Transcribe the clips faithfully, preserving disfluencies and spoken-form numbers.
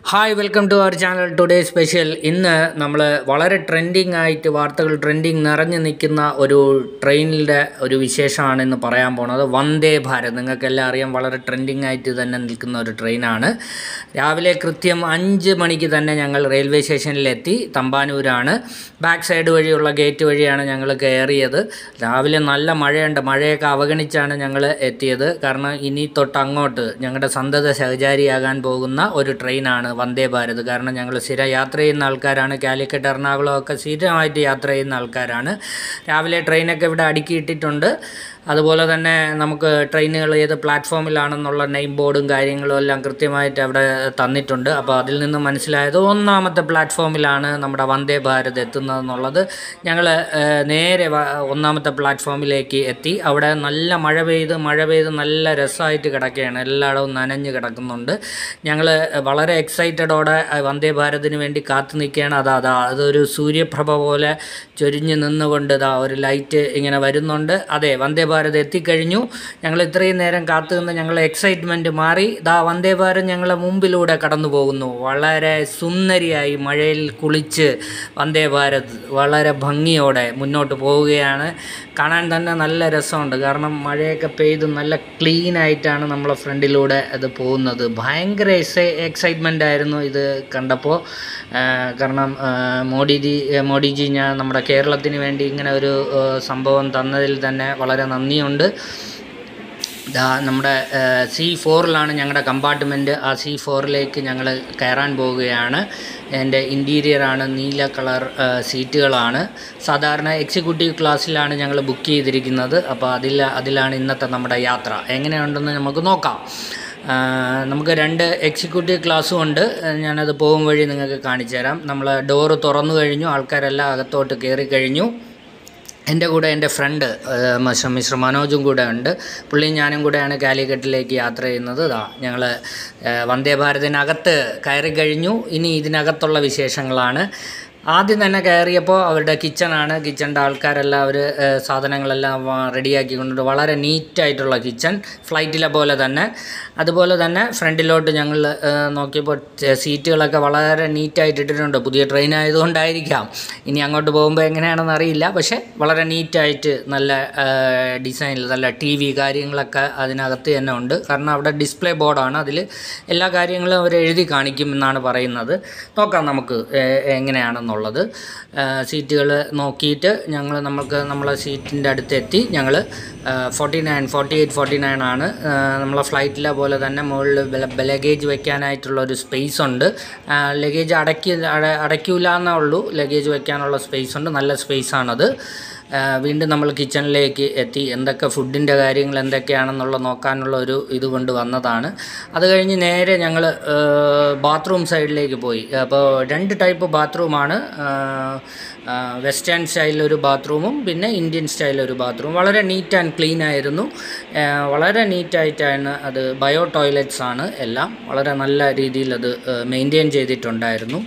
Hi, welcome to our channel. Today special ഇന്ന് നമ്മൾ വളരെ ട്രെൻഡിങ് ആയിട്ട് വാർത്തകൾ ട്രെൻഡിങ് നിറഞ്ഞു നിൽക്കുന്ന ഒരു ട്രെയിനിൻ്റെ ഒരു വിശേഷമാണ് ഇന്ന് പറയാൻ പോകുന്നത്. വന്ദേ ഭാരത് നിങ്ങൾക്കെല്ലാം അറിയാം, വളരെ ട്രെൻഡിങ് ആയിട്ട് തന്നെ നിൽക്കുന്ന ഒരു ട്രെയിനാണ്. രാവിലെ കൃത്യം അഞ്ച് മണിക്ക് തന്നെ ഞങ്ങൾ റെയിൽവേ സ്റ്റേഷനിലെത്തി. തമ്പാനൂരാണ്, ബാക്ക് സൈഡ് വഴിയുള്ള ഗേറ്റ് വഴിയാണ് ഞങ്ങൾ കയറിയത്. രാവിലെ നല്ല മഴയുണ്ട്, മഴയൊക്കെ അവഗണിച്ചാണ് ഞങ്ങൾ എത്തിയത്. കാരണം ഇനി തൊട്ട് അങ്ങോട്ട് ഞങ്ങളുടെ സന്തത സഹചാരിയാകാൻ പോകുന്ന ഒരു ട്രെയിനാണ് വന്ദേ ഭാരത്. കാരണം ഞങ്ങൾ സ്ഥിരം യാത്ര ചെയ്യുന്ന ആൾക്കാരാണ്, കാലിക്കറ്റ് എറണാകുളം ഒക്കെ സ്ഥിരമായിട്ട് യാത്ര ചെയ്യുന്ന ആൾക്കാരാണ്. രാവിലെ ട്രെയിനൊക്കെ ഇവിടെ അടുക്കിയിട്ടിട്ടുണ്ട്. അതുപോലെ തന്നെ നമുക്ക് ട്രെയിനുകൾ ഏത് പ്ലാറ്റ്ഫോമിലാണെന്നുള്ള നെയിം ബോർഡും കാര്യങ്ങളും എല്ലാം കൃത്യമായിട്ട് അവിടെ തന്നിട്ടുണ്ട്. അപ്പോൾ അതിൽ നിന്ന് മനസ്സിലായത് ഒന്നാമത്തെ പ്ലാറ്റ്ഫോമിലാണ് നമ്മുടെ വന്ദേ ഭാരത് എത്തുന്നതെന്നുള്ളത്. ഞങ്ങൾ നേരെ ഒന്നാമത്തെ പ്ലാറ്റ്ഫോമിലേക്ക് എത്തി. അവിടെ നല്ല മഴ പെയ്ത് മഴ പെയ്ത് നല്ല രസമായിട്ട് കിടക്കുകയാണ്, എല്ലായിടവും നനഞ്ഞ് കിടക്കുന്നുണ്ട്. ഞങ്ങൾ വളരെ എക്സൈറ്റഡോടെ വന്ദേ ഭാരതിന് വേണ്ടി കാത്തു നിൽക്കുകയാണ്. അതാ അതാ അതൊരു സൂര്യപ്രഭ പോലെ ചൊരിഞ്ഞ് നിന്നുകൊണ്ട് ഇതാ ഒരു ലൈറ്റ് ഇങ്ങനെ വരുന്നുണ്ട്. അതെ, വന്ദേ ഭാരത് എത്തിക്കഴിഞ്ഞു. ഞങ്ങൾ ഇത്രയും നേരം കാത്തു നിന്ന് ഞങ്ങളെ എക്സൈറ്റ്മെൻറ്റ് മാറി. ദാ വന്ദേ ഭാരത് ഞങ്ങളെ മുമ്പിലൂടെ കടന്നു പോകുന്നു. വളരെ സുന്ദരിയായി മഴയിൽ കുളിച്ച് വന്ദേ ഭാരത് വളരെ ഭംഗിയോടെ മുന്നോട്ട് പോവുകയാണ്. കാണാൻ തന്നെ നല്ല രസമുണ്ട്. കാരണം മഴയൊക്കെ പെയ്ത് നല്ല ക്ലീനായിട്ടാണ് നമ്മളെ ഫ്രണ്ടിലൂടെ അത് പോകുന്നത്. ഭയങ്കര എക്സൈറ്റ്മെൻ്റ് ആയിരുന്നു ഇത് കണ്ടപ്പോൾ. കാരണം മോഡിജി മോഡിജി ഞാൻ നമ്മുടെ കേരളത്തിന് വേണ്ടി ഇങ്ങനെ ഒരു സംഭവം തന്നതിൽ തന്നെ വളരെ നന്ദിയുണ്ട്. നമ്മുടെ സി ഫോറിലാണ് ഞങ്ങളുടെ കമ്പാർട്ട്മെൻറ്റ്. ആ സി ഫോറിലേക്ക് ഞങ്ങൾ കയറാൻ പോവുകയാണ്. എൻ്റെ ഇൻറ്റീരിയറാണ്, നീല കളർ സീറ്റുകളാണ്. സാധാരണ എക്സിക്യൂട്ടീവ് ക്ലാസ്സിലാണ് ഞങ്ങൾ ബുക്ക് ചെയ്തിരിക്കുന്നത്. അപ്പോൾ അതിൽ അതിലാണ് ഇന്നത്തെ നമ്മുടെ യാത്ര. എങ്ങനെയുണ്ടെന്ന് നമുക്ക് നോക്കാം. നമുക്ക് രണ്ട് എക്സിക്യൂട്ടീവ് ക്ലാസ്സും ഉണ്ട്. ഞാനത് പോകും വഴി നിങ്ങൾക്ക് കാണിച്ചു തരാം. നമ്മൾ ഡോറ് തുറന്നു കഴിഞ്ഞു, ആൾക്കാരെല്ലാം അകത്തോട്ട് കയറി കഴിഞ്ഞു. എൻ്റെ കൂടെ എൻ്റെ ഫ്രണ്ട് മിസ്റ്റർ മനോജും കൂടെ ഉണ്ട്. പുള്ളിയും ഞാനും കൂടെയാണ് കാലിക്കറ്റിലേക്ക് യാത്ര ചെയ്യുന്നത്. ഇതാ ഞങ്ങൾ വന്ദേ ഭാരതിനകത്ത് കയറി കഴിഞ്ഞു. ഇനി ഇതിനകത്തുള്ള വിശേഷങ്ങളാണ്. ആദ്യം തന്നെ കയറിയപ്പോൾ അവരുടെ കിച്ചണാണ്. കിച്ചണിൻ്റെ ആൾക്കാരെല്ലാം അവർ സാധനങ്ങളെല്ലാം റെഡിയാക്കി കൊണ്ടിട്ട് വളരെ നീറ്റായിട്ടുള്ള കിച്ചൺ, ഫ്ലൈറ്റിലെ പോലെ തന്നെ. അതുപോലെ തന്നെ ഫ്രണ്ടിലോട്ട് ഞങ്ങൾ നോക്കിയപ്പോൾ സീറ്റുകളൊക്കെ വളരെ നീറ്റായിട്ട് ഇട്ടിട്ടുണ്ട്. പുതിയ ട്രെയിൻ ആയതുകൊണ്ടായിരിക്കാം, ഇനി അങ്ങോട്ട് പോകുമ്പോൾ എങ്ങനെയാണെന്ന് അറിയില്ല. പക്ഷേ വളരെ നീറ്റായിട്ട് നല്ല ഡിസൈനിൽ നല്ല ടി വി കാര്യങ്ങളൊക്കെ അതിനകത്ത് തന്നെ ഉണ്ട്. കാരണം അവിടെ ഡിസ്പ്ലേ ബോർഡാണ്, അതിൽ എല്ലാ കാര്യങ്ങളും അവർ എഴുതി കാണിക്കും എന്നാണ് പറയുന്നത്. നോക്കാം നമുക്ക് എങ്ങനെയാണെന്നുള്ളത്. സീറ്റുകൾ നോക്കിയിട്ട് ഞങ്ങൾ നമുക്ക് നമ്മളെ സീറ്റിൻ്റെ അടുത്തെത്തി. ഞങ്ങൾ forty nine forty eight forty nine ആണ്. നമ്മളെ ഫ്ലൈറ്റിലെ പോലെ തന്നെ മുകളിൽ ലഗേജ് വയ്ക്കാനായിട്ടുള്ള ഒരു സ്പേസ് ഉണ്ട്. ലഗേജ് അടക്കി അടയ്ക്കില്ല എന്നേ ഉള്ളൂ, ലഗേജ് വയ്ക്കാനുള്ള സ്പേസ് ഉണ്ട്. നല്ല സ്പേസാണത്. വീണ്ടും നമ്മൾ കിച്ചണിലേക്ക് എത്തി. എന്തൊക്കെ ഫുഡിൻ്റെ കാര്യങ്ങൾ എന്തൊക്കെയാണെന്നുള്ള നോക്കാനുള്ള ഒരു ഇത് കൊണ്ട് വന്നതാണ്. അത് കഴിഞ്ഞ് നേരെ ഞങ്ങൾ ബാത്റൂം സൈഡിലേക്ക് പോയി. അപ്പോൾ രണ്ട് ടൈപ്പ് ബാത്റൂമാണ്. വെസ്റ്റേൺ സ്റ്റൈലൊരു ബാത്റൂമും പിന്നെ ഇന്ത്യൻ സ്റ്റൈലൊരു ബാത്റൂം. വളരെ നീറ്റ് ആൻഡ് ക്ലീൻ ആയിരുന്നു. വളരെ നീറ്റായിട്ടാണ് അത്. ബയോ ടോയ്ലറ്റ്സ് ആണ് എല്ലാം. വളരെ നല്ല രീതിയിൽ അത് മെയിൻറ്റെയിൻ ചെയ്തിട്ടുണ്ടായിരുന്നു.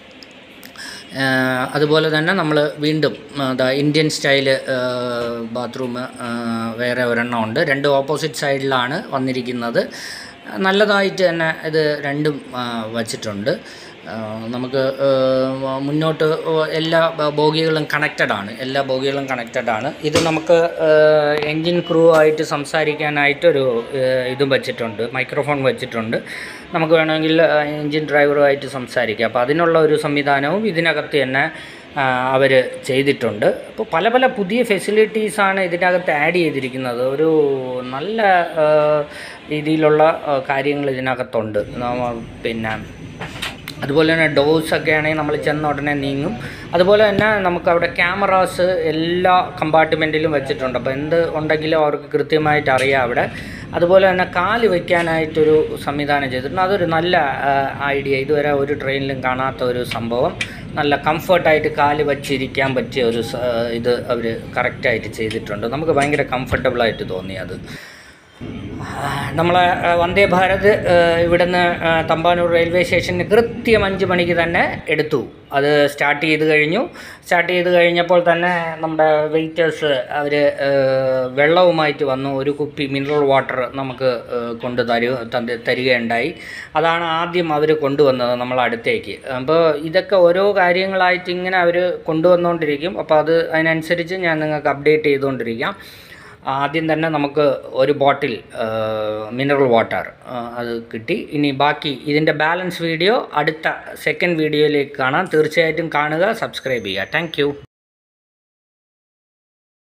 അതുപോലെ തന്നെ നമ്മൾ വീണ്ടും ഇന്ത്യൻ സ്റ്റൈല് ബാത്റൂം വേറെ ഒരെണ്ണം ഉണ്ട്. രണ്ട് ഓപ്പോസിറ്റ് സൈഡിലാണ് വന്നിരിക്കുന്നത്. നല്ലതായിട്ട് തന്നെ ഇത് രണ്ടും വച്ചിട്ടുണ്ട്. നമുക്ക് മുന്നോട്ട് എല്ലാ ബോഗികളും കണക്റ്റഡാണ് എല്ലാ ബോഗികളും കണക്റ്റഡാണ്. ഇത് നമുക്ക് എൻജിൻ ക്രൂ ആയിട്ട് സംസാരിക്കാനായിട്ടൊരു ഇതും വച്ചിട്ടുണ്ട്, മൈക്രോഫോൺ വച്ചിട്ടുണ്ട്. നമുക്ക് വേണമെങ്കിൽ എൻജിൻ ഡ്രൈവറുമായിട്ട് സംസാരിക്കാം. അപ്പോൾ അതിനുള്ള ഒരു സംവിധാനവും ഇതിനകത്ത് തന്നെ അവർ ചെയ്തിട്ടുണ്ട്. അപ്പോൾ പല പല പുതിയ ഫെസിലിറ്റീസാണ് ഇതിനകത്ത് ആഡ് ചെയ്തിരിക്കുന്നത്. ഒരു നല്ല രീതിയിലുള്ള കാര്യങ്ങൾ ഇതിനകത്തുണ്ട്. പിന്നെ അതുപോലെ തന്നെ ഡോഴ്സൊക്കെ ആണെങ്കിൽ നമ്മൾ ചെന്ന ഉടനെ നീങ്ങും. അതുപോലെ തന്നെ നമുക്കവിടെ ക്യാമറാസ് എല്ലാ കമ്പാർട്ട്മെൻറ്റിലും വെച്ചിട്ടുണ്ട്. അപ്പോൾ എന്ത് ഉണ്ടെങ്കിലും അവർക്ക് കൃത്യമായിട്ട് അറിയാം അവിടെ. അതുപോലെ തന്നെ കാല് വയ്ക്കാനായിട്ടൊരു സംവിധാനം ചെയ്തിട്ടുണ്ട്. അതൊരു നല്ല ഐഡിയ. ഇതുവരെ ഒരു ട്രെയിനിലും കാണാത്ത ഒരു സംഭവം. നല്ല കംഫർട്ടായിട്ട് കാല് വച്ചിരിക്കാൻ പറ്റിയ ഒരു ഇത് അവർ കറക്റ്റായിട്ട് ചെയ്തിട്ടുണ്ട്. നമുക്ക് ഭയങ്കര കംഫർട്ടബിളായിട്ട് തോന്നി അത്. നമ്മളെ വന്ദേ ഭാരത് ഇവിടുന്ന് തമ്പാനൂർ റെയിൽവേ സ്റ്റേഷന് കൃത്യം അഞ്ച് മണിക്ക് തന്നെ എടുത്തു. അത് സ്റ്റാർട്ട് ചെയ്ത് കഴിഞ്ഞു. സ്റ്റാർട്ട് ചെയ്ത് കഴിഞ്ഞപ്പോൾ തന്നെ നമ്മുടെ വെയിറ്റേഴ്സ് അവർ വെള്ളവുമായിട്ട് വന്നു. ഒരു കുപ്പി മിനറൽ വാട്ടർ നമുക്ക് കൊണ്ട് തരു തരികയുണ്ടായി. അതാണ് ആദ്യം അവർ കൊണ്ടുവന്നത് നമ്മളടുത്തേക്ക്. അപ്പോൾ ഇതൊക്കെ ഓരോ കാര്യങ്ങളായിട്ട് ഇങ്ങനെ അവർ കൊണ്ടുവന്നുകൊണ്ടിരിക്കും. അപ്പോൾ അത് അതിനനുസരിച്ച് ഞാൻ നിങ്ങൾക്ക് അപ്ഡേറ്റ് ചെയ്തുകൊണ്ടിരിക്കാം. ആദ്യം തന്നെ നമുക്ക് ഒരു ബോട്ടിൽ മിനറൽ വാട്ടർ അത് കിട്ടി. ഇനി ബാക്കി ഇതിൻ്റെ ബാലൻസ് വീഡിയോ അടുത്ത സെക്കൻഡ് വീഡിയോയിലേക്ക് കാണാം. തീർച്ചയായിട്ടും കാണുക, സബ്സ്ക്രൈബ് ചെയ്യുക. താങ്ക്